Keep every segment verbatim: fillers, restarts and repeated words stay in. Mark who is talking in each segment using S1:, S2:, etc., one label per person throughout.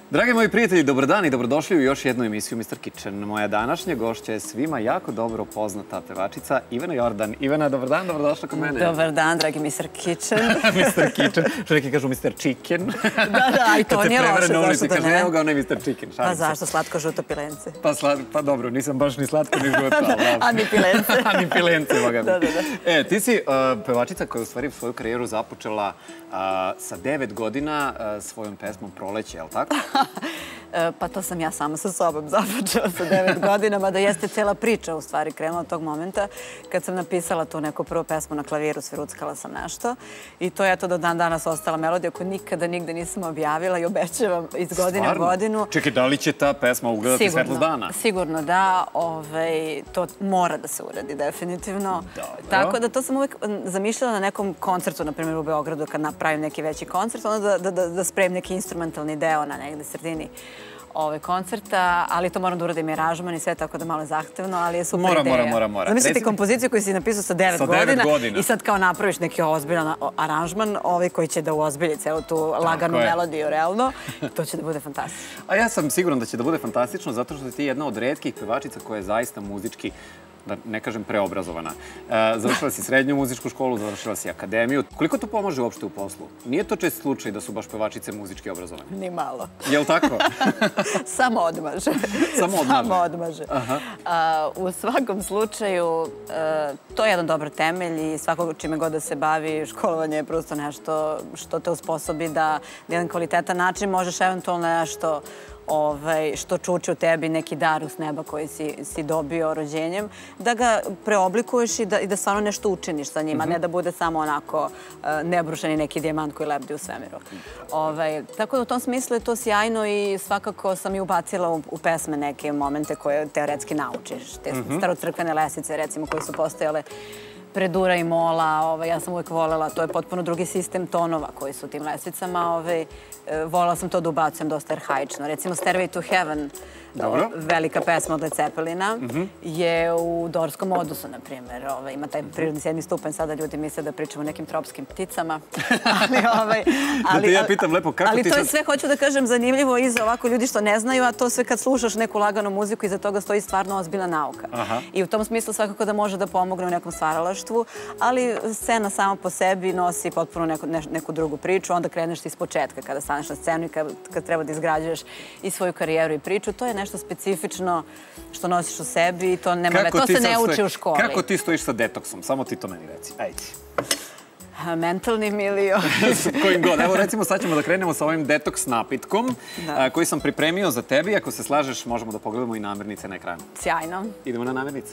S1: Dragi moji prijatelji, dobar dan i dobrodošli u još jednu emisiju mister Kitchen. Moja današnja gošća je svima jako dobro poznata pevačica Ivana Jordan. Ivana, dobar dan, dobrodošla kod mene.
S2: Dobar dan, dragi mister Kitchen.
S1: mister Kitchen, što neki kažu mister Chicken.
S2: Da, da, i to nije loše, zašto da ne?
S1: Evo ga, onaj mister Chicken, šalim se.
S2: Pa zašto, slatko-žuto pilence?
S1: Pa dobro, nisam baš ni slatko ni žuto.
S2: A ni pilence.
S1: A ni pilence, boga mi.
S2: Da, da, da.
S1: E, ti si pevačica koja je u stvari svoju karijeru započela sa devet godina svojom pesmom Proleće, je li tako?
S2: Pa to sam ja sama sa sobom započela sa devet godina, mada jeste cela priča u stvari krenula od tog momenta kad sam napisala tu neku prvu pesmu na klaviru, sviruckala sam nešto i to je to do dan danas ostala melodija koju nikada nigde nisam objavila i obećavam iz godine u godinu.
S1: Čekaj, da li će ta pesma ugledati svetlost dana?
S2: Sigurno da, to mora da se uradi definitivno. Tako da to sam uvek zamišljala na nekom koncertu, na primjer u Beogradu kad napravim neki veći koncert, onda da spremim neki instrumentalni deo na negde sredini koncerta, ali to moram da uradim i aranžman i sve, tako da malo je zahtevno, ali je super ideja.
S1: Mora, mora, mora.
S2: Zamislite kompoziciju koju si napisao sa devet godina i sad kao napraviš neki ozbiljan aranžman koji će da uozbilji celu tu laganu melodiju, realno. To će da bude fantastično.
S1: A ja sam siguran da će da bude fantastično zato što ti je jedna od retkih pevačica koja je zaista muzički, da ne kažem preobrazovana. Završila si srednju muzičku školu, završila si akademiju. Koliko to pomaže uopšte u poslu? Nije to čest slučaj da su baš pevačice muzički obrazovane?
S2: Ni malo.
S1: Je li tako?
S2: Samo odmaže.
S1: Samo odmaže?
S2: Samo odmaže. U svakom slučaju, to je jedan dobar temelj i svakog čime god da se bavi, školovanje je prosto nešto što te usposobi da na jedan kvalitetan način možeš eventualno nešto što čuči u tebi, neki dar s neba koji si dobio rođenjem, da ga preoblikuješ i da stvarno nešto učiniš sa njima, ne da bude samo onako nebrušeni neki dijamant koji lebdi u svemiru. Tako da u tom smislu je to sjajno i svakako sam i ubacila u pesme neke momente koje teoretski naučiš. Te starocrkvene lesice, recimo, koje su postojale pre dura i mola, ja sam uvek volela, to je potpuno drugi sistem tonova koji su u tim lesicama. Volela sam to da ubacujem dosta arhaično. Recimo Stairway to Heaven, velika pesma od Led Zeppelina, je u Dorskom odusu, na primjer. Ima taj prirodni sedmi stupanj, sada ljudi misle da pričamo o nekim tropskim pticama.
S1: Da te ja pitam lepo, kako ti sad...
S2: Ali to je sve, hoću da kažem, zanimljivo i za ovako ljudi što ne znaju, a to sve kad slušaš neku laganu muziku, iza toga stoji stvarno ozbiljna nauka. I u tom smislu svakako da može da pomogne u nekom stvaralaštvu, ali scena sama po sebi nosi potpuno neku drugu priču, onda kreneš iz početka kada staneš na scenu i kad treba da izgrađuješ i svoju karijeru i priču. To je nešto specifično što nosiš u sebi i to se ne uči u školi.
S1: Kako ti stojiš sa detoksom? Samo ti to meni reci. Ajde.
S2: Mentalnim ili...
S1: Kojim god. Evo recimo sad ćemo da krenemo sa ovim detoks napitkom koji sam pripremio za tebi. Ako se slažeš možemo da pogledamo i namirnice na ekranu.
S2: Sjajno.
S1: Idemo na namirnice.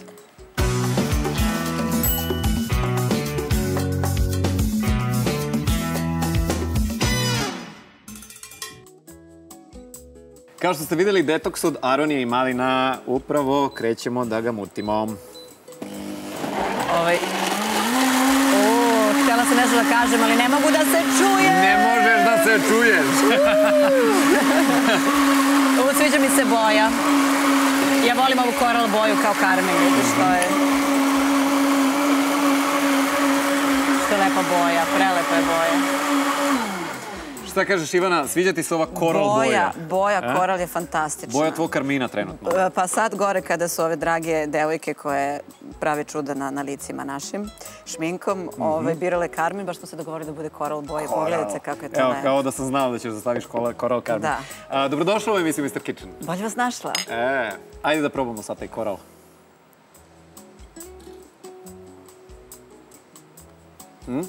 S1: Kao što ste videli, detoks od aronije i malina, upravo krećemo da ga mutimo.
S2: Htjela sam nešto da kažem, ali ne mogu da se čujem!
S1: Ne možeš da se čuješ!
S2: Sviđa mi se boja. Ja volim ovu koral boju kao karmen, vidiš što je. Što je lepa boja, prelepa je boja.
S1: Šta kažeš, Ivana, sviđa ti se ova koral boja?
S2: Boja, koral je fantastična.
S1: Boja tvoj karmina trenutno.
S2: Pa sad gore kada su ove drage devojke koje pravi čuda na licima našim šminkom, birale karmin, baš smo se dogovorili da bude koral boja. Pogledajte kako je to lepo.
S1: Evo, kao da sam znala da ćeš da staviš koral karmin.
S2: Da.
S1: Dobrodošla u emisiju mister Kitchen.
S2: Bolje vas našla.
S1: E, ajde da probamo sad taj koral. Hm?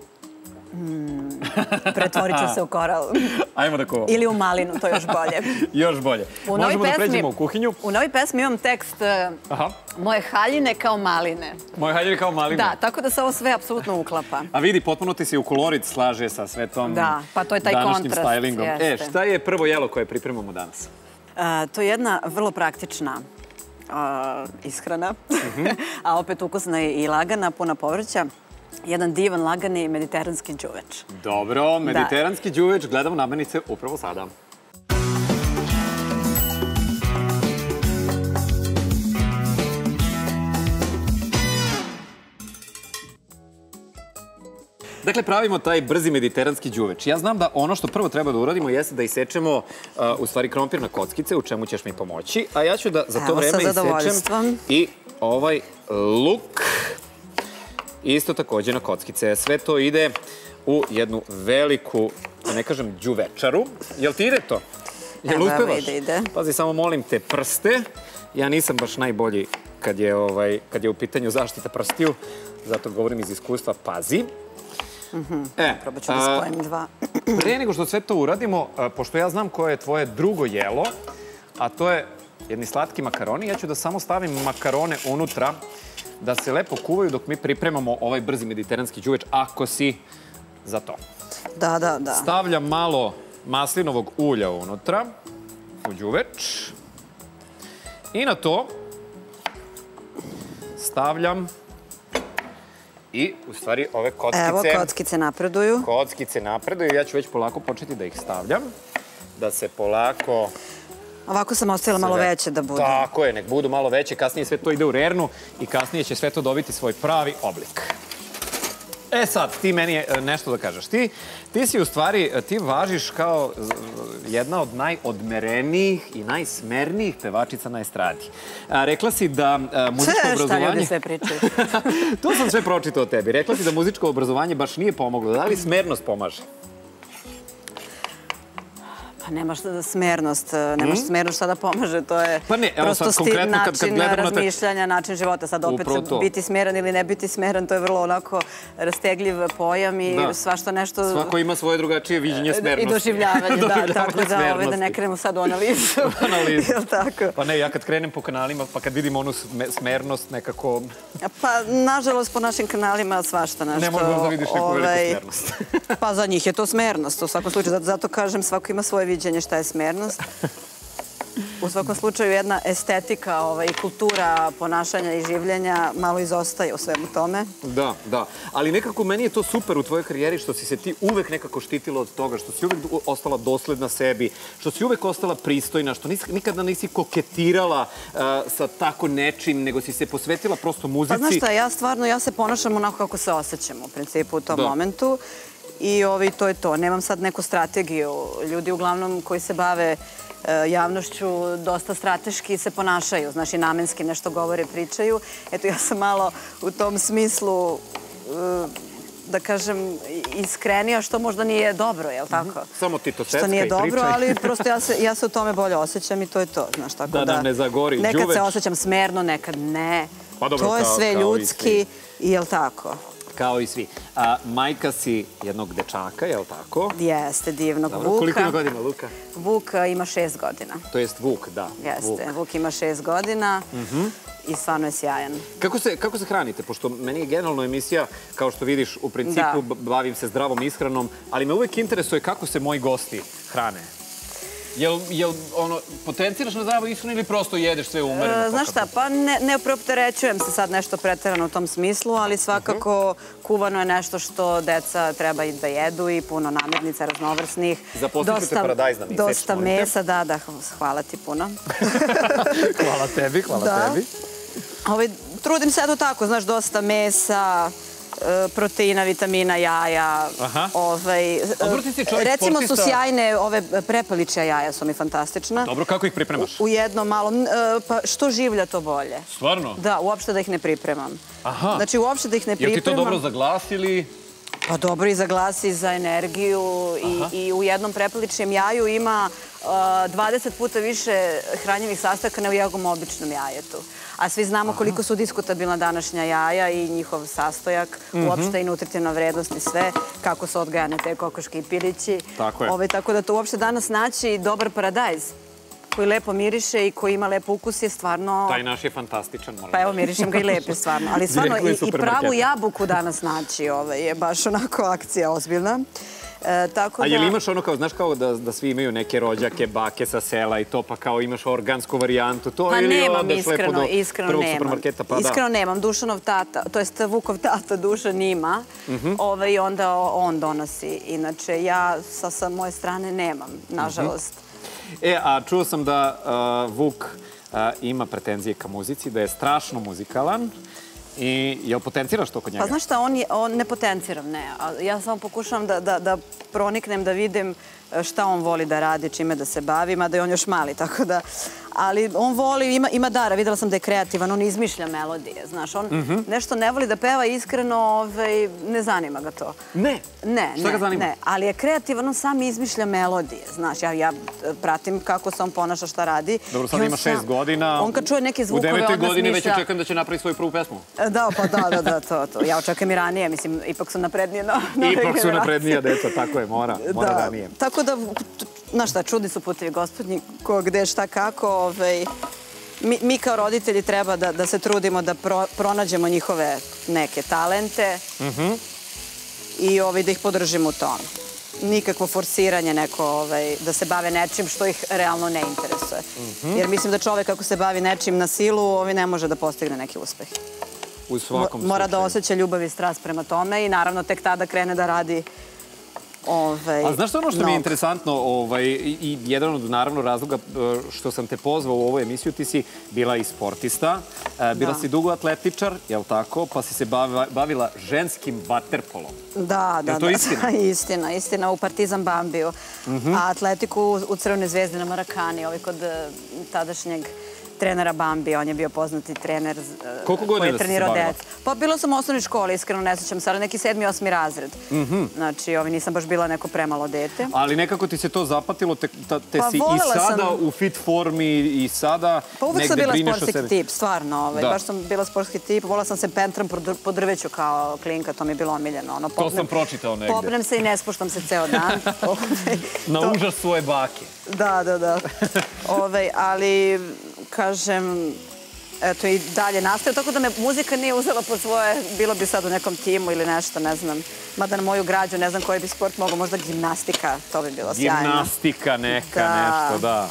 S2: Pretvorit ću se u koral.
S1: Ajmo da kovamo.
S2: Ili u malinu, to je još bolje.
S1: Još bolje. Možemo da pređemo u kuhinju.
S2: U novoj pesmi imam tekst Moje haljine kao maline.
S1: Moje haljine kao maline.
S2: Da, tako da se ovo sve apsolutno uklapa.
S1: A vidi, potpuno ti se u kolorit slaže sa sve tom današnjim stylingom. E, šta je prvo jelo koje pripremamo danas?
S2: To je jedna vrlo praktična ishrana, a opet ukusna i lagana, puna povrća. Jedan divan, lagani mediteranski đuveč.
S1: Dobro, mediteranski đuveč, gledamo namirnice upravo sada. Dakle, pravimo taj brzi mediteranski đuveč. Ja znam da ono što prvo treba da uradimo jeste da isečemo u stvari krompir na kockice, u čemu ćeš mi pomoći. A ja ću da za to vreme isečem i ovaj luk isto takođe na kockice. Sve to ide u jednu veliku, da ne kažem, đuvečaru. Jel ti ide to? Jel uspevaš? Pazi, samo molim te prste. Ja nisam baš najbolji kad je u pitanju zaštita prstiju, zato govorim iz iskustva, pazi.
S2: Probat ću da spojim dva.
S1: Pre nego što sve to uradimo, pošto ja znam koje je tvoje drugo jelo, a to je jedni slatki makaroni, ja ću da samo stavim makarone unutra da se lepo kuvaju dok mi pripremamo ovaj brzi mediteranski đuveč, ako si za to.
S2: Da, da, da.
S1: Stavljam malo maslinovog ulja unutra u đuveč i na to stavljam i, u stvari, ove kockice...
S2: Evo, kockice napreduju.
S1: Kockice napreduju. Ja ću već polako početi da ih stavljam. Da se polako...
S2: Ovako sam ostavila malo veće da budu.
S1: Tako je, nek budu malo veće. Kasnije sve to ide u rernu i kasnije će sve to dobiti svoj pravi oblik. E sad, ti meni nešto da kažeš. Ti si, u stvari, ti važiš kao jedna od najodmerenijih i najsmernijih pevačica na estradi. Rekla si da muzičko obrazovanje...
S2: Šta ljudi sve pričaju?
S1: To sam sve pročitao o tebi. Rekla si da muzičko obrazovanje baš nije pomoglo. Da li smernost pomaže?
S2: Pa nemaš smernost, nemaš smernost šta da pomaže, to je prosto stil, način razmišljanja, način života. Sad opet biti smeran ili ne biti smeran, to je vrlo onako rastegljiv pojam i svašta nešto...
S1: Svako ima svoje drugačije viđenje smernosti.
S2: I doživljavanje, da, tako da da ne krenemo sad u analizu.
S1: Analizu. Pa ne, ja kad krenem po kanalima, pa kad vidim onu smernost nekako...
S2: Pa, nažalost, po našim kanalima svašta nešto...
S1: Ne možemo da vidiš neku veliku smernost.
S2: Pa za njih je to smernost, u svakom slučaju. Zato kažem, svako ima svoje viđenje šta je smernost. U svakom slučaju jedna estetika i kultura ponašanja i življenja malo izostaje u svemu tome.
S1: Da, da. Ali nekako meni je to super u tvojoj karijeri što si se ti uvek nekako štitila od toga, što si uvek ostala dosledna sebi, što si uvek ostala pristojna, što nikada nisi koketirala sa tako nečim, nego si se posvetila prosto muzici.
S2: Pa znaš šta, ja stvarno, ja se ponašam onako kako se osjećam u principu u tom momentu. I to je to. Nemam sad neku strategiju. Ljudi uglavnom koji se bave javnošću dosta strateški se ponašaju. Znaš, i namenski nešto govore, pričaju. Eto, ja sam malo u tom smislu, da kažem, iskrenija, što možda nije dobro, je li tako?
S1: Samo ti to secka i pričaj.
S2: Što nije dobro, ali prosto ja se u tome bolje osjećam i to je to.
S1: Da nam ne zagori đuveč.
S2: Nekad se osjećam smerno, nekad ne. To je sve ljudski i je li tako?
S1: Kao i svi. Majka si jednog dečaka, je li tako?
S2: Jeste, divnog Vuka.
S1: Koliko ima godina Luka?
S2: Vuk ima šest godina.
S1: To jest Vuk, da.
S2: Jeste, Vuk ima šest godina i stvarno je sjajan.
S1: Kako se hranite? Pošto meni je generalno emisija, kao što vidiš, u principu bavim se zdravom ishranom, ali me uvek interesuje kako se moji gosti hrane. Jel potenciraš na zdravu ishranu ili prosto jedeš sve umereno?
S2: Znaš šta, pa ne preopterećujem se sad nešto preterano u tom smislu, ali svakako kuvano je nešto što deca treba i da jedu i puno namirnica raznovrsnih.
S1: Zaposlite te paradajz da mi isečeš,
S2: dosta mesa, da, da, hvala ti puno.
S1: Hvala tebi, hvala tebi.
S2: Trudim se eto tako, znaš, dosta mesa, proteina, vitamina, jaja. Recimo su sjajne, ove prepeličja jaja su mi fantastična.
S1: Dobro, kako ih pripremaš?
S2: U jednom malom, pa što življa to bolje.
S1: Stvarno?
S2: Da, uopšte da ih ne pripremam. Znači, uopšte da ih ne pripremam.
S1: Jel ti to dobro za glas ili...
S2: Pa dobro i za glas i za energiju i u jednom prepeličjem jaju ima dvadeset puta više hranjivih sastojaka nego u jednom običnom jajetu. A svi znamo koliko su diskutabilna današnja jaja i njihov sastojak, uopšte i nutritivna vrednost i sve, kako su odgajane te kokoške i pilići.
S1: Tako je.
S2: Tako da to uopšte danas naći dobar paradajz koji lepo miriše i koji ima lep ukus je stvarno...
S1: Taj naš je fantastičan.
S2: Pa evo, mirišem ga i lepe stvarno. Ali stvarno i pravu jabuku danas naći je baš onako akcija ozbiljna.
S1: A je li imaš ono kao, znaš kao da svi imaju neke rođake, bake sa sela i to, pa kao imaš organsku varijantu, to ili odeš lepo do prvog supermarketa, pa da?
S2: Iskreno nemam. Dušanov tata, to jest Vukov tata Dušan ima i onda on donosi. Inače, ja sa moje strane nemam, nažalost.
S1: E, a čuo sam da Vuk ima pretenzije ka muzici, da je strašno muzikalan I jel potenciraš to kod njega?
S2: Pa znaš šta, on ne potenciram, ne. Ja samo pokušavam da proniknem, da vidim šta on voli da radi, čime da se bavi, mada je on još mali, tako da... Ali on voli, ima dara, videla sam da je kreativan, on izmišlja melodije, znaš, on nešto ne voli da peva iskreno, ne zanima ga to.
S1: Ne?
S2: Ne,
S1: šta ga zanima?
S2: Ne, ali je kreativan, on sam izmišlja melodije, znaš, ja pratim kako se on ponaša, šta radi.
S1: Dobro, sad ima šest godina.
S2: On kad čuje neke zvukove,
S1: u
S2: odmah
S1: devetoj godini već
S2: smišlja...
S1: očekujem da će napraviti svoju prvu pesmu.
S2: Da, pa da, da, da, to, to. Ja očekujem i ranije, mislim, ipak su naprednije nove generacije.
S1: Ipak su naprednija deca, tako je, mora, mora ranije.
S2: Tako da, znaš šta, čudni su putevi gospodnji, ko, gde, šta, kako. Mi kao roditelji treba da se trudimo da pronađemo njihove neke talente i da ih podržimo u tome. Nikakvo forsiranje neko da se bave nečim što ih realno ne interesuje. Jer mislim da čovek ako se bavi nečim na silu, ne može da postigne neki uspeh.
S1: U svakom slučaju.
S2: Mora da osjeća ljubav i strast prema tome i naravno tek tada krene da radi.
S1: A znaš što ono što mi je interesantno i jedan od naravno razloga što sam te pozvao u ovu emisiju, ti si bila i sportista, bila si dugo atletičar, jel tako, pa si se bavila ženskim vaterpolom.
S2: Da, da,
S1: da. Je to istina?
S2: Istina, istina, u Partizan Bambiju. A atletiku u Crvenoj zvezdi na Marakani, ovaj kod tadašnjeg trenera Bambi, on je bio poznati trener koji je trenirao decu. Pa bila sam u osnovnoj školi, iskreno ne sjećam se, ali neki sedmi, osmi razred. Znači, nisam baš bila neko premalo dete.
S1: Ali nekako ti se to zapatilo, te si i sada u fit formi i sada negde brineš o sebi.
S2: Pa uvek sam bila sportski tip, stvarno. Baš sam bila sportski tip, volila sam se pentram po drveću kao klinka, to mi je bilo omiljeno.
S1: To sam pročitao negde.
S2: Popnem se i ne spuštam se ceo dan.
S1: Na užas svoje bake.
S2: Da, da, da. Ali... kažem, eto i dalje nastaje, tako da me muzika nije uzela po svoje, bilo bi sad u nekom timu ili nešto, ne znam, mada na moju građu, ne znam koji bi sport mogao, možda gimnastika, to bi bilo sjajno.
S1: Gimnastika neka, nešto, da.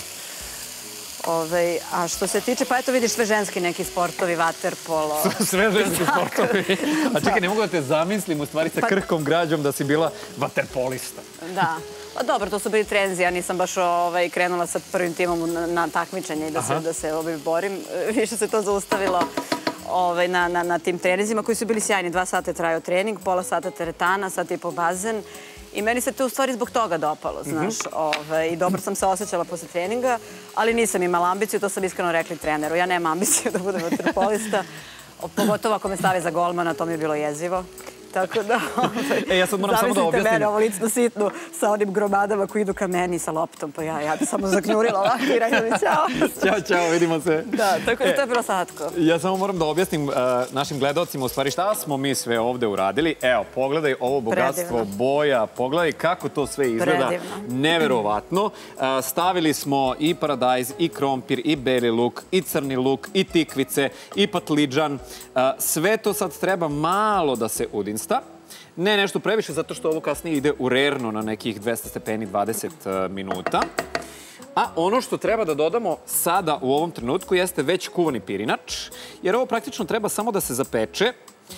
S2: A što se tiče, pa eto vidiš sve ženski neki sportovi, vaterpolo.
S1: Sve ženski sportovi. A čekaj, ne mogu da te zamislim u stvari sa krhkom građom da si bila vaterpolista.
S2: Da. Pa dobro, to su bili trenzi, ja nisam baš krenula sa prvim timom na takmičenje i da se borim. Više se to zaustavilo na tim trenizima koji su bili sjajni. Dva sata je trajao trening, pola sata teretana, sat i po bazen. I meni se to u stvari zbog toga dopalo, znaš. I dobro sam se osjećala posle treninga, ali nisam imala ambiciju, to sam iskreno rekli treneru. Ja nemam ambiciju da budem vaterpolista, pogotovo ako me stave za golmana, to mi je bilo jezivo. Tako da, zamislite mene, ovo licno sitnu, sa onim gromadama koji idu ka meni sa loptom, pa ja bi samo zaknjurila ovako i rekla mi ćao.
S1: Ćao, ćao, vidimo se.
S2: Da, tako da to je bilo slatko.
S1: Ja samo moram da objasnim našim gledalcima u stvari šta smo mi sve ovde uradili. Evo, pogledaj ovo bogatstvo boja, pogledaj kako to sve izgleda. Neverovatno. Stavili smo i paradajz, i krompir, i beli luk, i crni luk, i tikvice, i patliđan. Sve to sad treba malo da se udinsta. Ne nešto previše, zato što ovo kasnije ide u rerno na nekih dvesta stepeni dvadeset minuta. A ono što treba da dodamo sada u ovom trenutku jeste već kuvani pirinač, jer ovo praktično treba samo da se zapeče.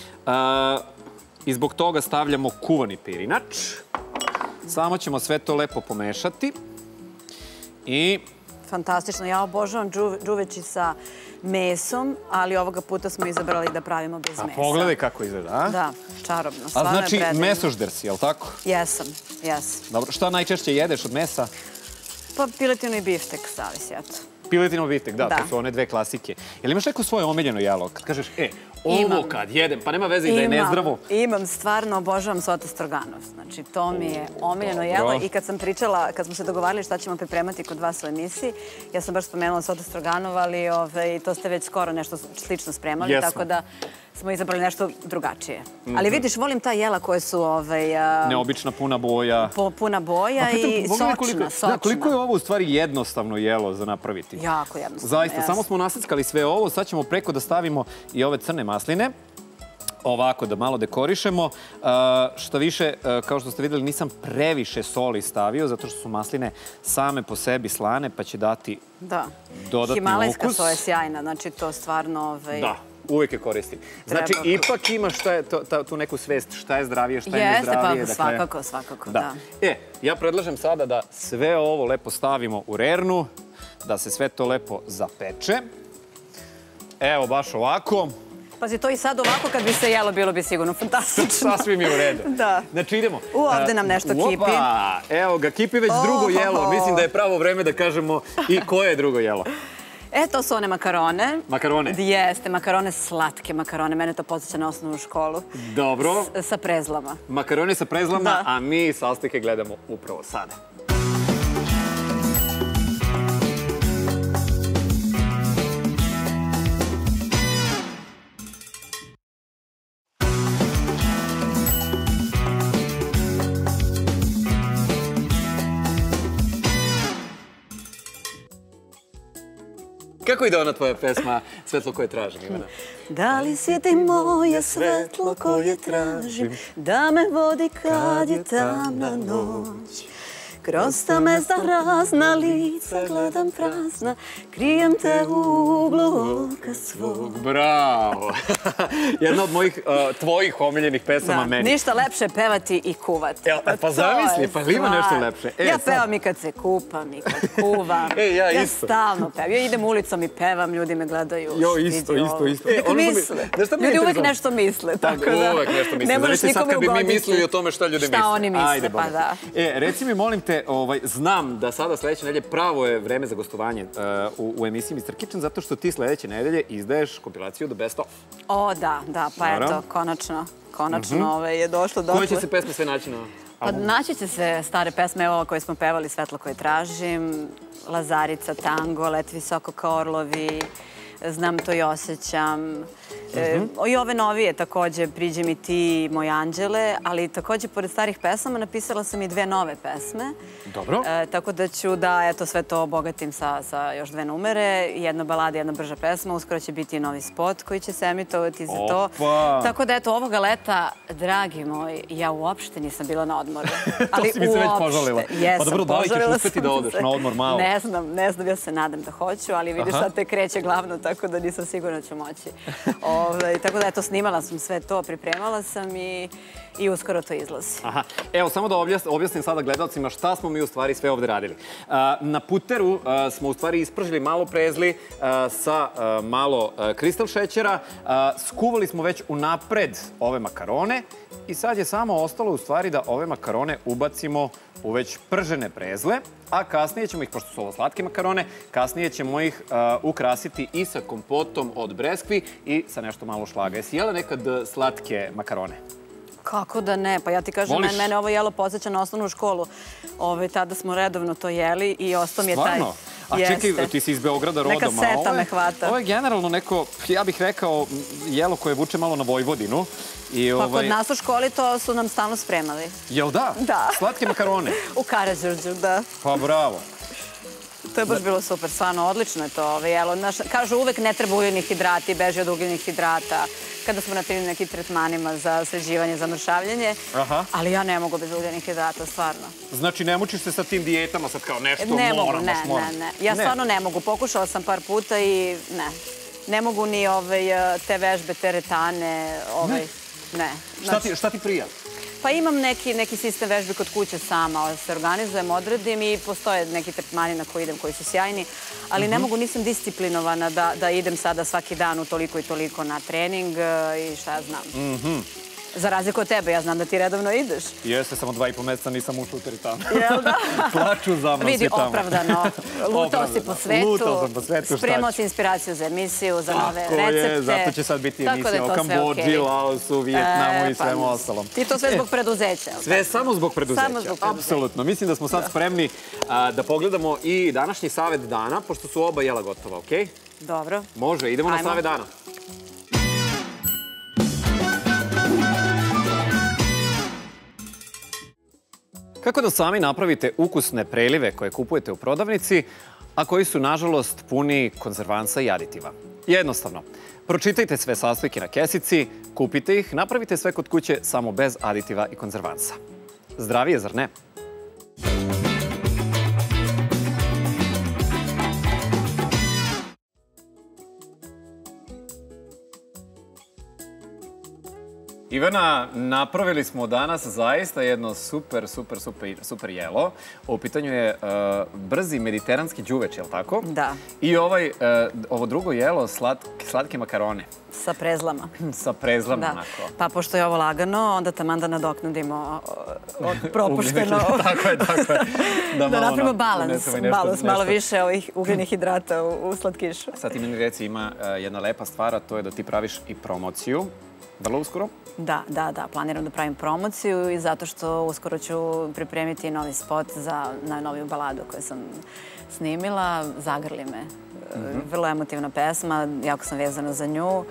S1: I zbog toga stavljamo kuvani pirinač. Samo ćemo sve to lepo pomešati. I...
S2: Fantastično. Ja obožavam džuveći sa mesom, ali ovoga puta smo izabrali da pravimo bez mesa.
S1: A pogledaj kako izgleda, a?
S2: Da, čarobno.
S1: A znači mesožder si, jel tako?
S2: Jesam, jesam.
S1: Dobro, šta najčešće jedeš od mesa?
S2: Pa piletinu i biftek, zavisi, eto.
S1: Piletinu i biftek, da, to su one dve klasike. Jel imaš neko svoje omiljeno jelo? Kad kažeš, e, ovo kad jedem, pa nema veze i da je nezdravo.
S2: Imam, stvarno obožavam Sota Stroganov. Znači, to mi je omiljeno jelo i kad sam pričala, kad smo se dogovarali šta ćemo pripremati kod vas u emisiji, ja sam baš spomenula Sota Stroganov, ali to ste već skoro nešto slično spremali, tako da smo izabrali nešto drugačije. Ali vidiš, volim ta jela koje su...
S1: Neobična, puna boja.
S2: Puna boja i sočna, sočna.
S1: Koliko je ovo u stvari jednostavno jelo za napraviti?
S2: Jako jednostavno.
S1: Zaista, samo smo naseckali sve ovo, sad ćemo preko da stavimo i ove crne masline. Ovako, da malo dekorišemo. Šta više, kao što ste vidjeli, nisam previše soli stavio, zato što su masline same po sebi slane, pa će dati dodatni ukus.
S2: Himalajska soja je sjajna, znači to stvarno...
S1: Da. Uvijek je koristim. Znači, ipak imaš tu neku svest šta je zdravije, šta je nezdravije.
S2: Jeste, pa svakako, svakako, da.
S1: E, ja predlažem sada da sve ovo lepo stavimo u rernu, da se sve to lepo zapeče. Evo, baš ovako.
S2: Pazi, to i sad ovako kad bi se jelo, bilo bi sigurno fantastično.
S1: Sasvim je u redu.
S2: Da.
S1: Znači idemo.
S2: U, ovde nam nešto kipi.
S1: Opa, evo ga, kipi već drugo jelo. Mislim da je pravo vreme da kažemo i koje je drugo jelo.
S2: E, to su one makarone.
S1: Makarone?
S2: Jeste, makarone, slatke makarone. Mene to podsjeća na osnovnu školu.
S1: Dobro.
S2: Sa prezlama.
S1: Makarone sa prezlama, a mi sastike gledamo upravo sada. Kako ide ona tvoja pesma Svetlo koje tražim, Ivana?
S2: Da li si ti moje svetlo koje tražim, da me vodi kad je tamna noć? Kroz ta mesta razna lica gledam prazna, krijem te u uglu oka svog.
S1: Bravo! Jedna od mojih, tvojih omiljenih pesama meni.
S2: Ništa lepše pevati i kuvati.
S1: Pa zamisli, pa li ima nešto lepše?
S2: Ja pevam i kad se kupam i kad kuvam.
S1: E, ja isto.
S2: Ja stalno pevam. Ja idem ulicom i pevam, ljudi me gledaju.
S1: Jo, isto, isto, isto.
S2: Neko misle. Ljudi uvek nešto misle.
S1: Uvek nešto misle. Zamisli sad kad bi mi mislili o tome šta ljudi misle.
S2: Šta oni misle, pa da.
S1: E, reci mi, molim te, znam da sada sledeće nedelje pravo je vreme za gostovanje u emisiji mister Kitchen, zato što ti sledeće nedelje izdaješ kompilaciju The Best Of.
S2: O, da, da, pa eto, konačno, konačno je došlo dotle.
S1: Koje će se pesme sve naći na albumu?
S2: Pa naći će se stare pesme, evo koje smo pevali, Svetlo koje tražim, Lazarica, Tango, Let visoko kao orlovi, Znam to i osjećam. I ove novije takođe, Priđi mi ti, Moj anđele, ali takođe, pored starih pesama, napisala sam i dve nove pesme.
S1: Dobro.
S2: Tako da ću da, eto, sve to obogatim sa još dve numere. Jedna balada, jedna brža pesma. Uskoro će biti i novi spot koji će se emitovati za to. Tako da, eto, ovoga leta, dragi moj, ja uopšte nisam bila na odmoru.
S1: To si mi se već požalila.
S2: Jesam,
S1: pa dobro, da li ćeš uspeti da odeš na odmor malo?
S2: Ne znam, ne znam, ja se nadam da hoću, ali vidiš sad te kreće glavno, tako da nisam sigurna da ću moći. Tako da, eto, snimala sam sve to, pripremala sam i uskoro to izlazi. Aha.
S1: Evo, samo da objasnim sada gledalcima šta smo mi u stvari sve ovde radili. Na puteru smo u stvari ispržili malo prezli sa malo kristal šećera. Skuvali smo već unapred ove makarone i sad je samo ostalo u stvari da ove makarone ubacimo u već pržene prezle, a kasnije ćemo ih, pošto su ovo slatke makarone, kasnije ćemo ih ukrasiti i sa kompotom od breskvi i sa nešto malo šlaga. Jesi jela nekad slatke makarone?
S2: Kako da ne? Pa ja ti kažem, mene ovo jelo podsjeća na osnovnu školu. Tada smo redovno to jeli i ostao mi je taj...
S1: Stvarno? A čekaj, ti si iz Beograda rodom.
S2: Neka seta me hvata.
S1: Ovo je generalno neko, ja bih rekao, jelo koje vuče malo na Vojvodinu.
S2: Pa kod nas u školi to su nam stalno spremali.
S1: Jel da?
S2: Da.
S1: Slatke makarone?
S2: U Karađorđu, da.
S1: Pa bravo.
S2: To je baš bilo super, stvarno, odlično je to jelo. Kažu, uvek ne treba ugljenih hidrata, beži od ugljenih hidrata. Kada smo na nekim tretmanima za sređivanje, za mršavljenje. Ali ja ne mogu bez ugljenih hidrata, stvarno.
S1: Znači, ne mučiš se sa tim dijetama sad kao nešto
S2: moram,
S1: baš moram?
S2: Ne, ne, ne. Ja stvarno ne mogu. Pokušala sam par puta i ne. Ne mogu ni te vežbe, teretane, ne.
S1: Šta ti prija?
S2: Pa imam neki sistem vežbe kod kuće sama, se organizujem, odredim i postoje neki tretmani na koji idem koji su sjajni, ali ne mogu, nisam disciplinovana da idem sada svaki dan u toliko i toliko na trening i šta ja znam. Za razliku od tebe, ja znam da ti redovno ideš.
S1: Jeste, samo dva i po meseca nisam ušla u teretanu.
S2: Jel da?
S1: Plaču za mnom svi tamo.
S2: Vidi, opravdano. Lutao si po svetu.
S1: Lutao sam po svetu,
S2: spremao si inspiraciju za emisiju, za nove recepte.
S1: Tako je, zato će sad biti emisija o Kambodži, Laosu, Vijetnamu i svemu ostalom.
S2: Ti to sve zbog preduzeća.
S1: Sve samo zbog preduzeća. Apsolutno. Mislim da smo sad spremni da pogledamo i današnji savet dana, pošto su oba jela gotova, okej?
S2: Dobro.
S1: Može, idemo na savet dana. Kako da sami napravite ukusne prelive koje kupujete u prodavnici, a koji su, nažalost, puni konzervansa i aditiva? Jednostavno. Pročitajte sve sastojke na kesici, kupite ih, napravite sve kod kuće samo bez aditiva i konzervansa. Zdravije, zar ne? Ivana, napravili smo danas zaista jedno super, super, super, super jelo. U pitanju je uh, brzi mediteranski đuveč, je li tako?
S2: Da.
S1: I ovaj, uh, ovo drugo jelo, slatke, slatke makarone.
S2: Sa prezlama.
S1: Sa prezlama,
S2: Da.
S1: onako.
S2: Pa pošto je ovo lagano, onda taman da nadoknadimo od propušteno.
S1: Tako je, tako je.
S2: Da
S1: malo
S2: napravimo
S1: nam
S2: balans,
S1: unesemo i nešto-
S2: balans, malo
S1: nešto.
S2: više ovih ugljenih hidrata u, u slatkišu.
S1: Sad ti meni reci, ima uh, jedna lepa stvar, a to je da ti praviš i promociju. Vrlo uskoro.
S2: Da, da, da. Planiram da pravim promociju i zato što uskoro ću pripremiti novi spot za najnoviju baladu koju sam snimila. Zagrli me. Vrlo emotivna pesma, jako sam vezana za nju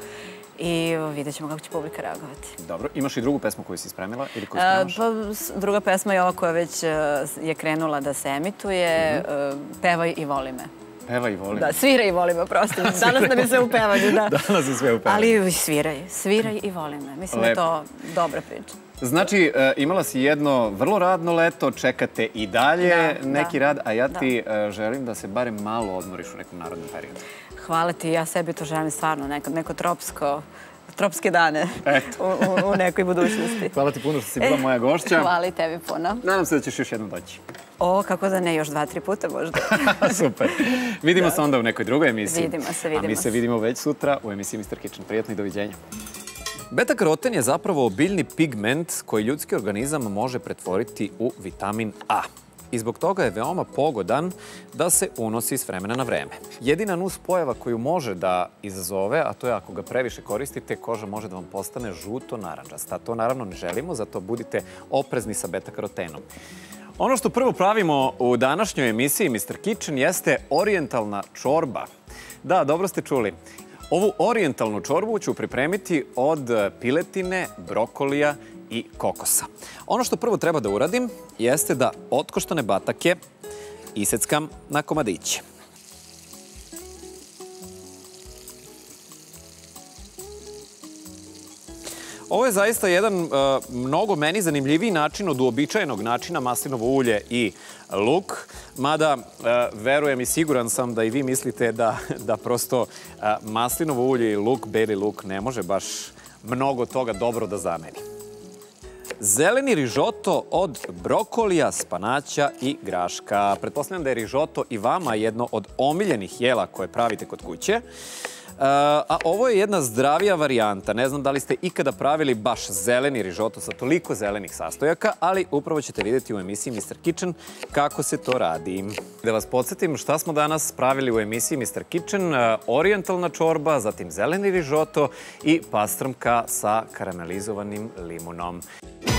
S2: i vidjet ćemo kako će publika reagovati.
S1: Dobro. Imaš i drugu pesmu koju si spremila ili koju
S2: E,
S1: spremaš?
S2: pa, s- druga pesma je ova koja već e, je krenula da se emituje. E, Pevaj i voli me.
S1: Pevaj i volim.
S2: Da, sviraj i voli me, prosto. Danas nam je sve u pevanju, da.
S1: Danas je sve u pevanju.
S2: Ali sviraj, sviraj i voli me. Mislim da je to dobra priča.
S1: Znači, e, imala si jedno vrlo radno leto, čekate i dalje
S2: Da,
S1: neki
S2: da.
S1: rad, a ja ti e, želim da se barem malo odmoriš u nekom narodnom periodu.
S2: Hvala ti, ja sebi to želim stvarno, neko, neko tropsko, tropske dane
S1: Eto.
S2: u, u, u nekoj budućnosti.
S1: Hvala ti puno što si bila moja gošća.
S2: Hvala i tebi puno.
S1: Nadam se da ćeš još jednom doći.
S2: O, kako da ne, još dva, tri puta možda.
S1: Super. Vidimo se onda u nekoj drugoj emisiji.
S2: Vidimo se,
S1: A mi
S2: vidimo
S1: se
S2: se.
S1: vidimo već sutra u emisiji mister Kitchen. Prijatno i doviđenja. Beta-karoten je zapravo biljni pigment koji ljudski organizam može pretvoriti u vitamin A. I zbog toga je veoma pogodan da se unosi s vremena na vreme. Jedina nuspojava koju može da izazove, a to je ako ga previše koristite, koža može da vam postane žuto-narančasta. To naravno ne želimo, zato budite oprezni sa beta-karotenom. Ono što prvo pravimo u današnjoj emisiji mister Kitchen jeste orijentalna čorba. Da, dobro ste čuli. Ovu orijentalnu čorbu ću pripremiti od piletine, brokolija i kokosa. Ono što prvo treba da uradim jeste da otkoštane batake iseckam na komadiće. Ovo je zaista jedan uh, mnogo meni zanimljiviji način od uobičajenog načina maslinovo ulje i luk. Mada, uh, verujem i siguran sam da i vi mislite da, da prosto uh, maslinovo ulje i luk, beli luk, ne može baš mnogo toga dobro da zameni. Zeleni rižoto od brokolija, spanaća i graška. Pretpostavljam da je rižoto i vama jedno od omiljenih jela koje pravite kod kuće. A ovo je jedna zdravija varijanta. Ne znam da li ste ikada pravili baš zeleni rižoto sa toliko zelenih sastojaka, ali upravo ćete vidjeti u emisiji mister Kitchen kako se to radi. Da vas podsjetim šta smo danas pravili u emisiji mister Kitchen. Orijentalna čorba, zatim zeleni rižoto i pastrmka sa karamelizovanim limunom.